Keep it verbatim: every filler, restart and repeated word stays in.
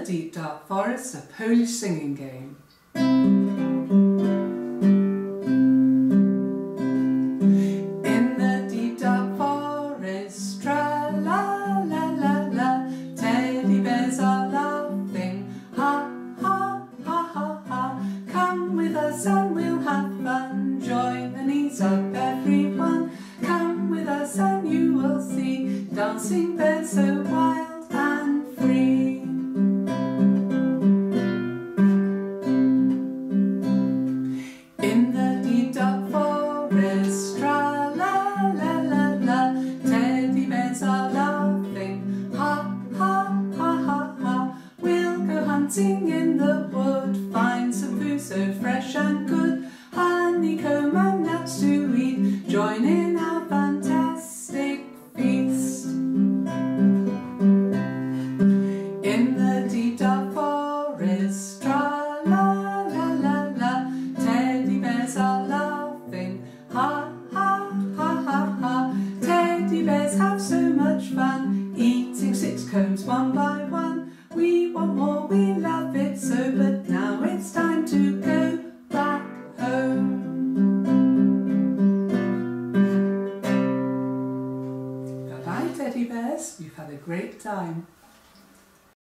deep dark forest, a Polish singing game. In the deep dark forest, tra la la la la, teddy bears are laughing, ha ha ha ha ha. Come with us and we'll have fun, join the knees of everyone. Come with us and you will see dancing bears so wild and free. In the deep dark forest, tra la la la la, teddy bears are laughing, ha ha ha ha ha. We'll go hunting in the wood, find some food so fresh and good, honeycomb and nuts to eat, join in our fantastic feast. In the deep dark forest, tra la la la la, teddy bears are laughing, ha ha ha ha ha. Teddy bears have so much fun, eating six combs one by one. We want more, we love it so, but now it's time to go back home. Bye bye, teddy bears, you've had a great time.